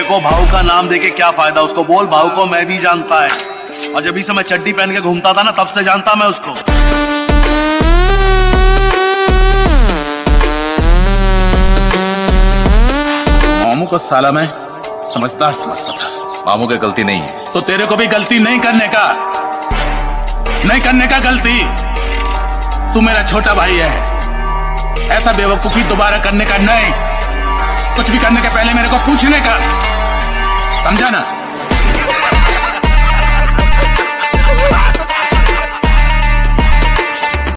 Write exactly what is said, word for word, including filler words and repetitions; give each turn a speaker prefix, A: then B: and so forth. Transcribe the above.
A: को भाऊ का नाम देके क्या फायदा, उसको बोल भाऊ को मैं भी जानता है। और जब से मैं चड्डी पहन के घूमता था ना, तब से जानता मैं उसको।
B: मामू को साला मैं समझदार समझता था।
C: मामू की गलती नहीं है
B: तो तेरे को भी गलती नहीं करने का नहीं करने का गलती। तू मेरा छोटा भाई है, ऐसा बेवकूफी दोबारा करने का नहीं। कुछ भी करने के पहले मेरे को पूछने का, समझा ना?